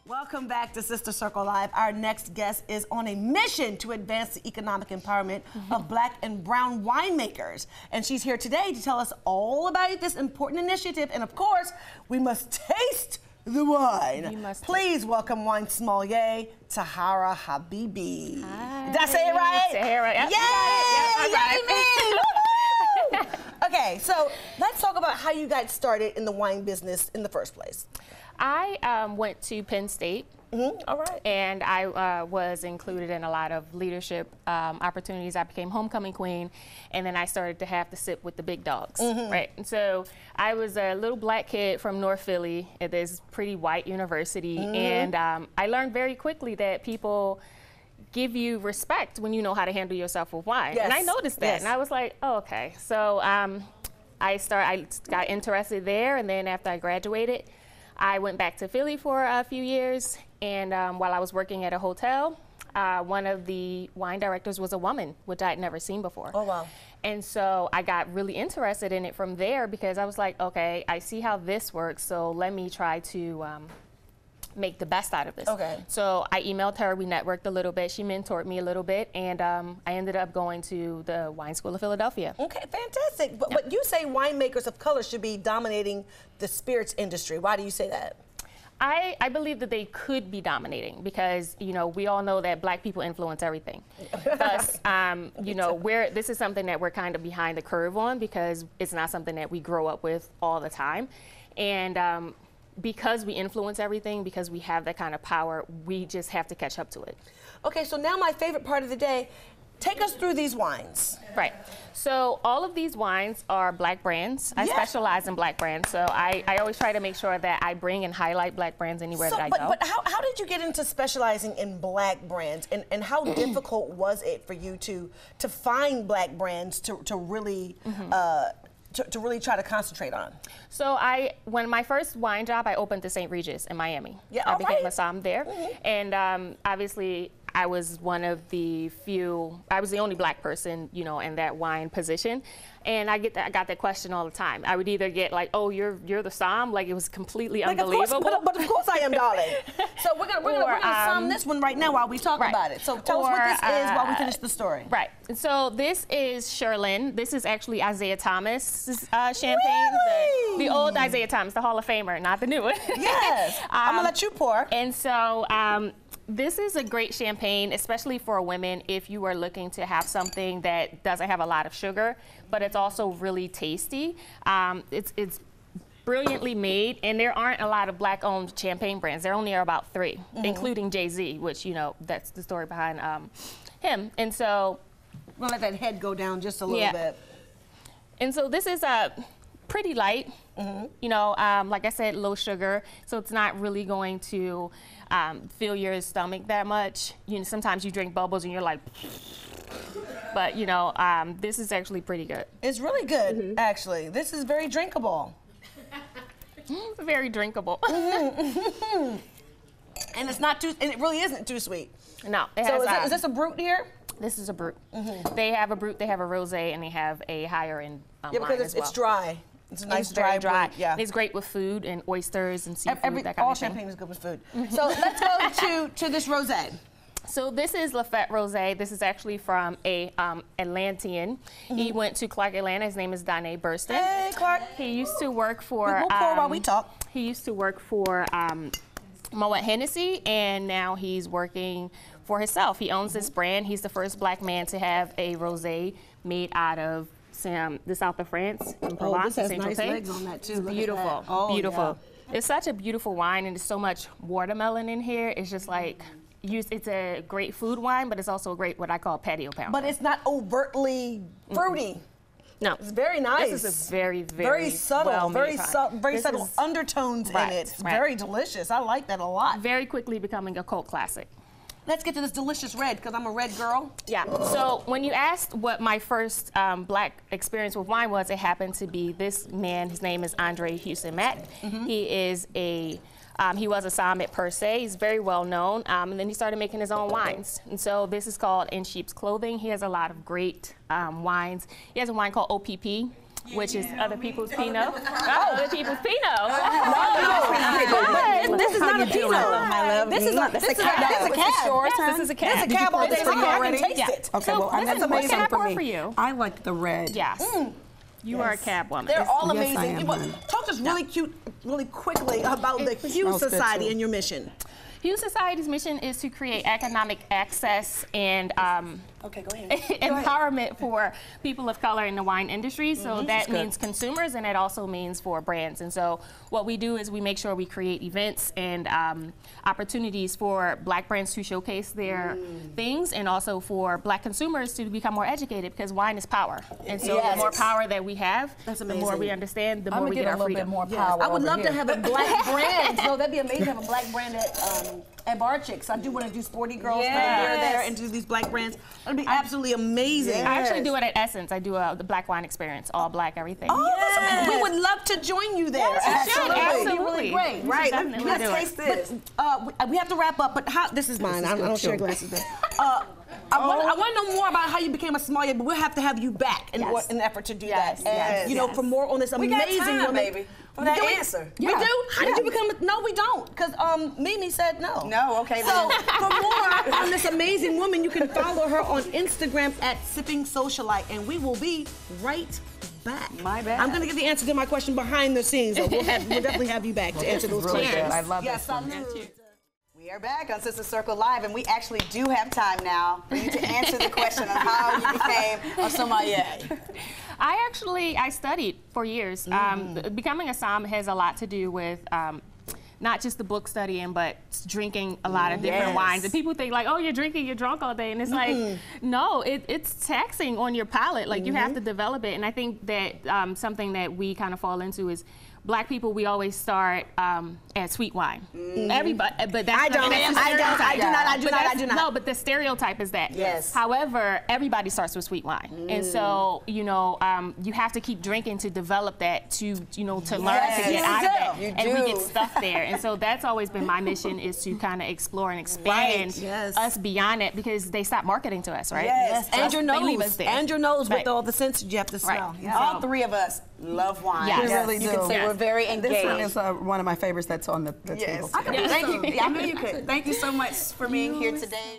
Welcome back to Sister Circle Live. Our next guest is on a mission to advance the economic empowerment of Black and brown winemakers. And she's here today to tell us all about this important initiative. And of course, we must taste the wine. Please welcome wine sommelier Tahirah Habibi. Hi. Did I say it right? Tahirah, yep. Yay! Okay, so let's talk about how you got started in the wine business in the first place. I went to Penn State. All right. And I was included in a lot of leadership opportunities. I became homecoming queen, and then I started to have to sit with the big dogs, right? And so I was a little black kid from North Philly at this pretty white university, and I learned very quickly that people give you respect when you know how to handle yourself with wine. Yes. And I noticed that, and I was like, oh, okay. So I got interested there, and then after I graduated, I went back to Philly for a few years, and while I was working at a hotel, one of the wine directors was a woman, which I had never seen before. Oh, wow. And so I got really interested in it from there because I was like, okay, I see how this works, so let me try to make the best out of this. Okay. So I emailed her, we networked a little bit, she mentored me a little bit, and I ended up going to the Wine School of Philadelphia. Okay, fantastic. But you say winemakers of color should be dominating the spirits industry. Why do you say that? I believe that they could be dominating because, you know, we all know that black people influence everything. Thus, you know, this is something that we're kind of behind the curve on because it's not something that we grow up with all the time. And because we influence everything, because we have that kind of power, we just have to catch up to it. Okay, so now my favorite part of the day, take us through these wines. Right. So all of these wines are black brands. I specialize in black brands, so I always try to make sure that I bring and highlight black brands anywhere that I go. But how did you get into specializing in black brands, and how difficult was it for you to find black brands to really to really try to concentrate on? So when my first wine job, I opened the St. Regis in Miami. Yeah, I became a somm there, and obviously I was one of the few, I was the only black person, you know, in that wine position. And I got that question all the time. I would either get like, oh, you're the somm, like it was completely unbelievable. But of course I am, darling. So we're gonna somm this one right now while we talk about it. So tell us what this is while we finish the story. Right. So this is Sherlin. This is actually Isaiah Thomas' champagne. Really? The old Isaiah Thomas, the Hall of Famer, not the new one. Yes. I'm gonna let you pour. And so this is a great champagne, especially for women if you are looking to have something that doesn't have a lot of sugar, but it's also really tasty. It's brilliantly made, and there aren't a lot of black-owned champagne brands. There only are about 3, including Jay-Z, which, you know, that's the story behind him. And so we'll let that head go down just a little bit. And so this is pretty light. You know, like I said, low sugar, so it's not really going to fill your stomach that much. You know, sometimes you drink bubbles and you're like, but you know, this is actually pretty good. It's really good, actually. This is very drinkable. Very drinkable. And it's not too, and it really isn't too sweet. No. So is this a brut here? This is a brut. They have a brut, they have a rosé, and they have a higher end wine because it's dry. It's a nice dry. Yeah. It's great with food and oysters and seafood, that kind of thing. All champagne is good with food. So let's go to this rosé. So this is Lafette Rosé. This is actually from a Atlantean. He went to Clark Atlanta. His name is Danae Burston. Hey, Clark. He used to work for. We'll pour while we talk. He used to work for Moet Hennessy, and now he's working for himself. He owns this brand. He's the first black man to have a rosé made out of the south of France, in Provence. This has nice legs on that too. It's beautiful, beautiful. Yeah. It's such a beautiful wine, and there's so much watermelon in here. It's just like, it's a great food wine, but it's also a great, what I call patio pounder. But it's not overtly fruity. No. It's very nice. This is a very subtle, very this subtle undertones in it. It's very delicious. I like that a lot. Very quickly becoming a cult classic. Let's get to this delicious red, because I'm a red girl. Yeah, so when you asked what my first black experience with wine was, it happened to be this man. His name is Andre Houston Mack. He is he was a somm at Per Se. He's very well known, and then he started making his own wines. And so this is called In Sheep's Clothing. He has a lot of great wines. He has a wine called OPP. which is other people's Pinot. Other people's Pinot. This is not a Pinot, my love. This is a cab. This is a cab all day long. I can taste it. Okay, well, that's amazing for me. For you? I like the red. Yes. You are a cab woman. They're all Yes, I amazing. am. Talk to us really quickly about the Hue Society and your mission. Hue Society's mission is to create economic access and Okay, go ahead. empowerment for people of color in the wine industry. So that means consumers, and it also means for brands. And so what we do is we make sure we create events and opportunities for Black brands to showcase their things, and also for Black consumers to become more educated, because wine is power. And so the more power that we have, the more we understand, the more we get our freedom. More power I would love over to have a Black brand. So that'd be amazing to have a Black brand at Bar Chicks. I do want to do Sporty Girls there and do these Black brands. That'd be absolutely amazing. I actually do it at Essence. I do the Black wine experience, all Black everything. Oh, that's amazing. We would love to join you there. Absolutely. Really great. Right. Let's taste this. We have to wrap up, but this is mine. I don't share glasses there. I want to know more about how you became a sommelier, but we'll have to have you back in an effort to do that. And, you know, for more on this amazing woman. Baby. For that answer. We do? How did you become no, we don't. Because Mimi said no. No, okay. So for more on this amazing woman, you can follow her on Instagram at Sipping Socialite, and we will be right back. My bad. I'm going to give the answer to my question behind the scenes. So we'll definitely have you back to answer those questions. I love Yes, this one. We are back on Sister Circle Live, and we actually do have time now for you to answer the question of how you became a sommelier. I studied for years. Becoming a som has a lot to do with not just the book studying, but drinking a lot of different wines. And people think like, oh, you're drunk all day. And it's like, no, it's taxing on your palate. Like you have to develop it. And I think that something that we kind of fall into is Black people, we always start at sweet wine. Everybody, but that's I do not. No, but the stereotype is that. Yes. However, everybody starts with sweet wine, and so you have to keep drinking to develop that, to learn to get out of that, and we get stuck there. And so that's always been my mission, is to kind of explore and expand us beyond it, because they stop marketing to us, right? Yes. And your They leave us nose. there. And your nose with all the scents you have to smell. Right. Yeah. All three of us love wine. Yes. We really You do. can say we're very engaged. This one is one of my favorites that's on the table. Thank you. I knew you could. Thank you so much for being here today.